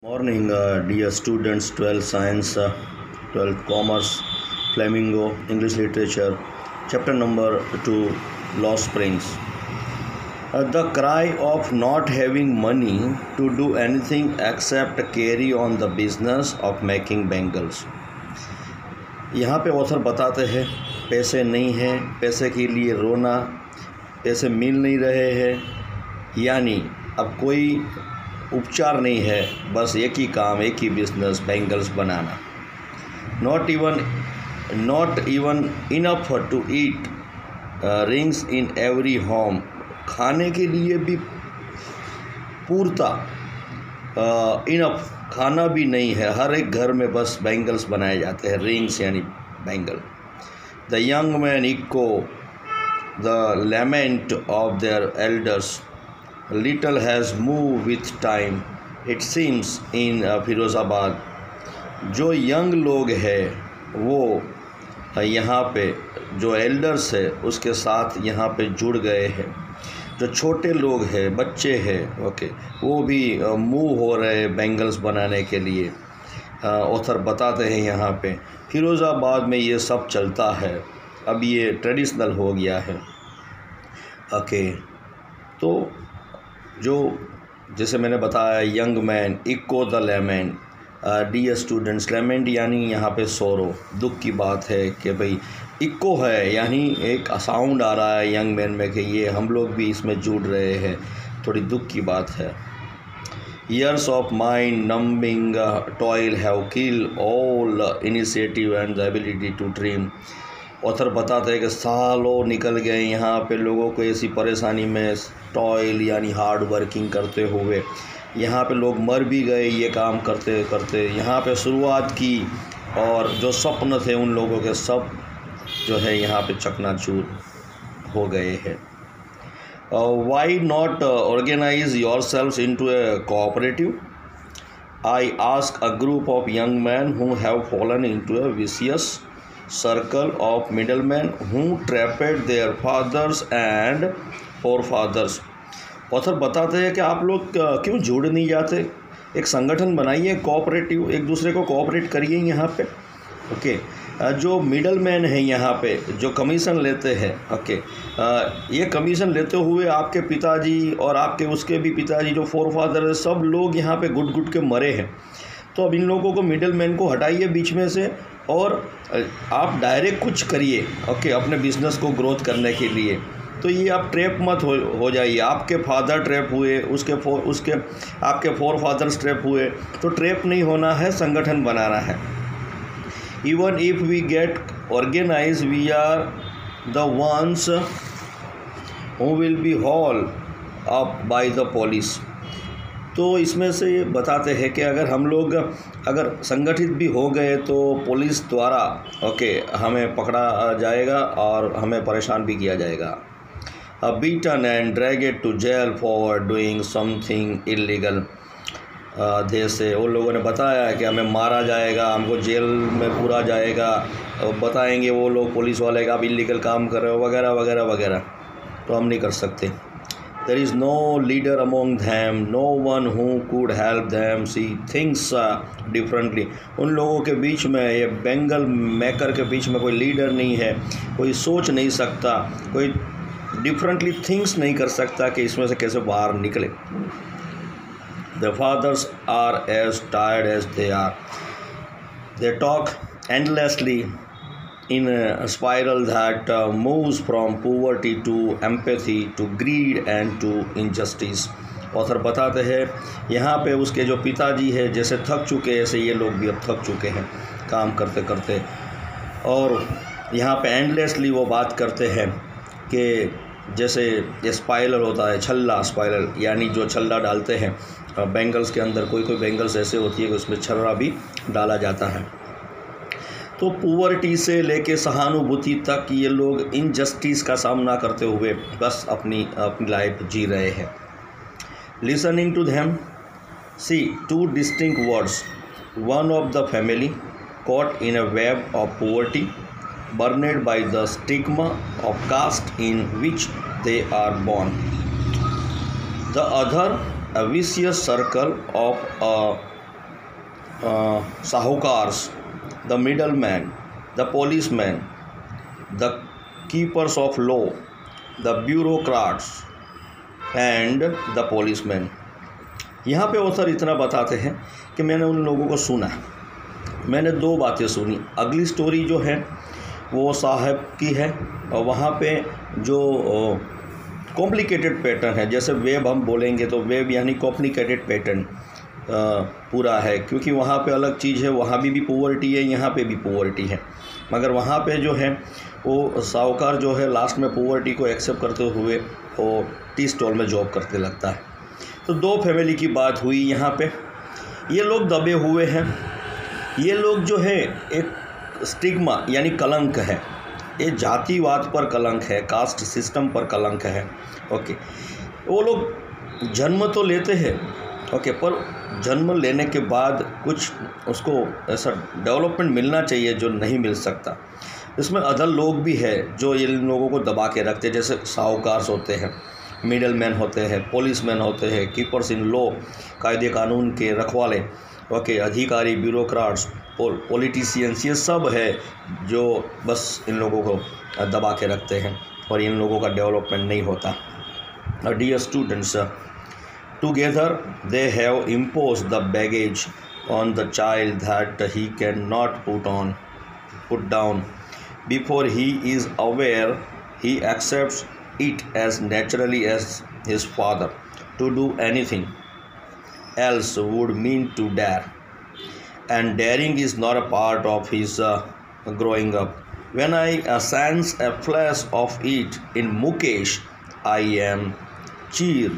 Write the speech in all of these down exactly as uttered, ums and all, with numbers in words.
Morning, uh, dear students, twelfth Science, uh, twelfth Commerce, Flamingo, English Literature, chapter number two, Lost Springs. Uh, the cry of not having money to do anything except carry on the business of making bangles. यहाँ पे author बताते हैं पैसे नहीं हैं, पैसे के लिए रोना, पैसे मिल नहीं रहे हैं, यानी अब कोई उपचार नहीं है, बस एक ही काम, एक ही बिजनेस, बैंगल्स बनाना. Not even not even enough to eat, rings in every home, खाने के लिए भी पूर्ता इनफ खाना भी नहीं है, हर एक घर में बस बैंगल्स बनाए जाते हैं, रिंग्स यानी bangle. The young man echo the lament of their elders, little has moved with time it seems in Firozabad. जो यंग लोग हैं वो यहाँ पे, जो एल्डर्स है उसके साथ यहाँ पे जुड़ गए हैं. जो छोटे लोग हैं, बच्चे हैं, ओके, वो भी मूव हो रहे हैं बैंगल्स बनाने के लिए. ऑथर बताते हैं यहाँ पे फिरोज़ाबाद में ये सब चलता है, अब ये ट्रेडिशनल हो गया है. ओके, तो जो जैसे मैंने बताया, young man echo the lament, dear students, lament यानी यहाँ पे सोरो, दुख की बात है कि भाई इको है, यानी एक साउंड आ रहा है यंग मैन में कि ये हम लोग भी इसमें जुड़ रहे हैं, थोड़ी दुख की बात है. Years of mind numbing toil have kill all initiative and the ability to dream. Author बताते हैं कि सालों निकल गए यहाँ पे लोगों को ऐसी परेशानी में, टॉयल यानी हार्ड वर्किंग करते हुए. यहाँ पे लोग मर भी गए ये काम करते करते. यहाँ पे शुरुआत की और जो स्वप्न थे उन लोगों के सब जो है यहाँ पे चकनाचूर हो गए हैं. Why not organise your selves into a cooperative? I ask a group of young man who have fallen into a vicious circle of middlemen who trapped their fathers and forefathers. Author बताते हैं कि आप लोग क्यों जुड़ नहीं जाते, एक संगठन बनाइए, कोऑपरेटिव, एक दूसरे को कोऑपरेट करिए यहाँ पे. ओके, जो मिडल मैन है यहाँ पे, जो कमीशन लेते हैं, ओके, ये कमीशन लेते हुए आपके पिताजी और आपके उसके भी पिताजी, जो फोर फादर है, सब लोग यहाँ पे गुट गुट के मरे हैं. तो अब इन लोगों को, मिडल मैन को हटाइए बीच में से और आप डायरेक्ट कुछ करिए, ओके, अपने बिजनेस को ग्रोथ करने के लिए. तो ये आप ट्रैप मत हो हो जाइए. आपके फादर ट्रैप हुए, उसके फोर उसके आपके फोर फादर्स ट्रैप हुए, तो ट्रैप नहीं होना है, संगठन बनाना है. Even if we get organise we are the ones who will be haul up by the police. तो इसमें से ये बताते हैं कि अगर हम लोग अगर संगठित भी हो गए तो पुलिस द्वारा, ओके, हमें पकड़ा जाएगा और हमें परेशान भी किया जाएगा. A beaten and dragged to jail for doing something illegal. जैसे उन लोगों ने बताया कि हमें मारा जाएगा, हमको जेल में पूरा जाएगा, बताएंगे वो लोग पुलिस वाले का आप इलीगल काम कर रहे हो वगैरह वगैरह वगैरह. तो हम नहीं कर सकते. There is no leader among them, no one who could help them see things uh, differently. उन लोगों के बीच में, ये बेंगल मेकर के बीच में कोई लीडर नहीं है, कोई सोच नहीं सकता, कोई डिफरेंटली थिंग्स नहीं कर सकता कि इसमें से कैसे बाहर निकले. The fathers are as tired as they are. They talk endlessly in a spiral that uh, moves from poverty to empathy to greed and to injustice. Author बताते हैं यहाँ पे उसके जो पिताजी है जैसे थक चुके, ऐसे ये लोग भी अब थक चुके हैं काम करते करते. और यहाँ पे एंडलेसली वो बात करते हैं कि जैसे ये स्पाइरल होता है, छल्ला, स्पाइरल यानी जो छल्ला डालते हैं बैंगल्स के अंदर. कोई कोई बैंगल्स ऐसे होती है कि उसमें छर्रा भी डाला जाता है. तो पुअर्टी से लेके सहानुभूति तक ये लोग इनजस्टिस का सामना करते हुए बस अपनी अपनी लाइफ जी रहे हैं. Listening to them, see two distinct words, one of the family caught in a web of poverty, burned by the stigma of caste in which they are born. The other a vicious circle of a uh, sahukars, the middleman, the policeman, the keepers of law, the bureaucrats and the policemen. यहाँ पे author इतना बताते हैं कि मैंने उन लोगों को सुना, मैंने दो बातें सुनी। अगली स्टोरी जो है वो साहब की है और वहाँ पे जो कॉम्प्लिकेटेड पैटर्न है, जैसे वेब हम बोलेंगे तो वेब यानी कॉम्प्लिकेटेड पैटर्न पूरा है, क्योंकि वहाँ पे अलग चीज़ है, वहाँ भी भी पॉवर्टी है, यहाँ पे भी पॉवर्टी है। मगर वहाँ पे जो है वो साहूकार जो है लास्ट में पॉवर्टी को एक्सेप्ट करते हुए वो टी स्टॉल में जॉब करते लगता है। तो दो फैमिली की बात हुई यहाँ पे। ये लोग दबे हुए हैं, ये लोग जो है एक स्टिग्मा यानी कलंक है, ये जातिवाद पर कलंक है, कास्ट सिस्टम पर कलंक है। ओके, वो लोग जन्म तो लेते हैं, ओके, पर जन्म लेने के बाद कुछ उसको ऐसा डेवलपमेंट मिलना चाहिए जो नहीं मिल सकता। इसमें अदर लोग भी है जो इन लोगों को दबा के रखते हैं, जैसे साहूकार होते हैं, मिडल मैन होते हैं, पुलिसमैन होते हैं, कीपर्स इन लॉ, कायदे कानून के रखवाले, ओके, अधिकारी, ब्यूरोक्राट्स, पॉलिटिशियंस, ये सब है जो बस इन लोगों को दबा के रखते हैं और इन लोगों का डेवलपमेंट नहीं होता। Dear students, together they have imposed the baggage on the child that he can not put on put down before he is aware he accepts it as naturally as his father. To do anything else would mean to dare, and daring is not a part of his uh, growing up. When I uh, sense a flash of it in Mukesh, I am cheered.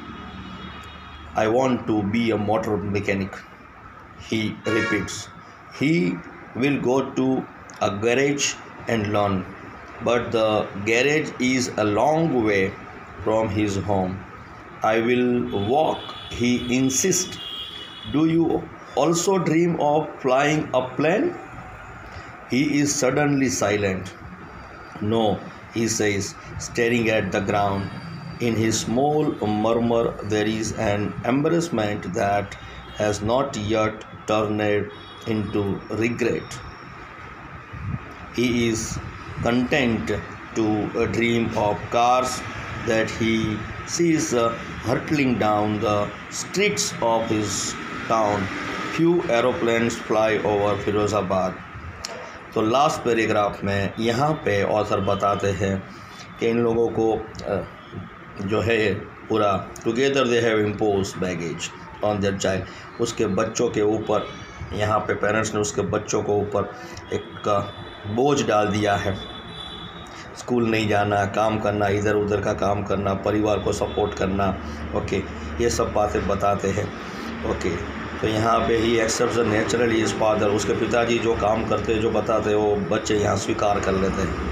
I want to be a motor mechanic, he repeats. He will go to a garage and learn, but the garage is a long way from his home. I will walk, he insists. Do you also dream of flying a plane? He is suddenly silent. No, he says, staring at the ground. In his small murmur there is an embarrassment that has not yet turned into regret. He is content to uh, dream of cars that he sees uh, hurtling down the streets of his town. Few aeroplanes fly over Firozabad. तो last paragraph में यहाँ पे author बताते हैं कि इन लोगों को जो है पूरा together they have impose baggage on their child, उसके बच्चों के ऊपर, यहाँ पे पेरेंट्स ने उसके बच्चों को ऊपर एक बोझ डाल दिया है। स्कूल नहीं जाना, काम करना, इधर उधर का काम करना, परिवार को सपोर्ट करना, ओके, ये सब बातें बताते हैं। ओके, तो यहाँ पे he accept naturally his father, उसके पिताजी जो काम करते, जो बताते, वो बच्चे यहाँ स्वीकार कर लेते हैं।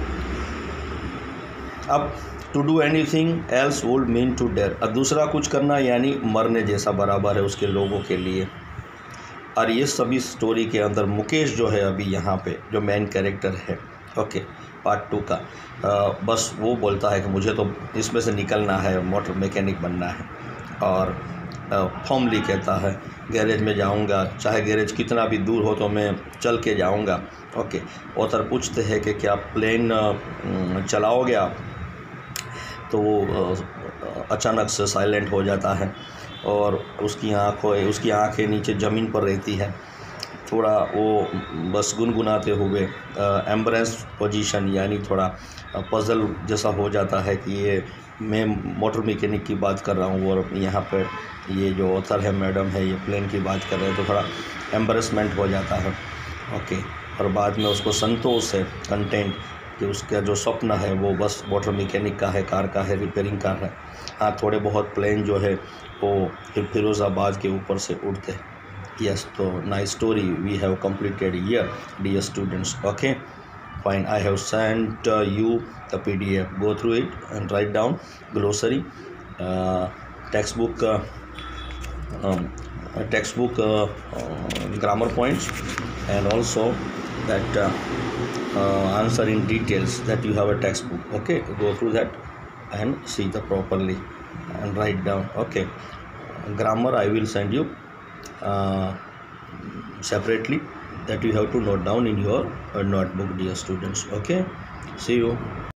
अब to do anything else would mean to dare, अब दूसरा कुछ करना यानी मरने जैसा बराबर है उसके लोगों के लिए। और ये सभी स्टोरी के अंदर मुकेश जो है अभी यहाँ पे जो मेन कैरेक्टर है, ओके, पार्ट टू का, आ, बस वो बोलता है कि मुझे तो इसमें से निकलना है, मोटर मैकेनिक बनना है। और फॉर्मली कहता है गैरेज में जाऊंगा, चाहे गैरेज कितना भी दूर हो तो मैं चल के जाऊंगा। ओके, ऑथर पूछते हैं कि क्या प्लेन चलाओगे आप, तो वो अचानक से साइलेंट हो जाता है और उसकी आँखों उसकी आँखें नीचे ज़मीन पर रहती है। थोड़ा वो बस गुनगुनाते हुए एम्बरेंस पोजीशन यानी थोड़ा पजल जैसा हो जाता है कि ये मैं मोटर मैकेनिक की बात कर रहा हूँ और यहाँ पर ये जो ऑथर है मैडम है ये प्लेन की बात कर रहे हैं, तो थोड़ा एम्बरेसमेंट हो जाता है। ओके, और बाद में उसको संतोष है, कंटेंट, कि उसका जो सपना है वो बस मोटर मैकेनिक का है, कार का है, रिपेयरिंग का है। हाँ, थोड़े बहुत प्लेन जो है वो फिरोज़ाबाद के ऊपर से उड़ते हैं। Yes, so nice story we have completed here, dear students. Okay, fine. I have sent uh, you the P D F. Go through it and write down glossary, uh, textbook, uh, um, uh, textbook uh, uh, grammar points, and also that uh, uh, answer in details that you have a textbook. Okay, go through that and see the properly and write down. Okay, grammar I will send you. Uh, separately, that you have to note down in your uh, notebook, dear students. Okay, see you.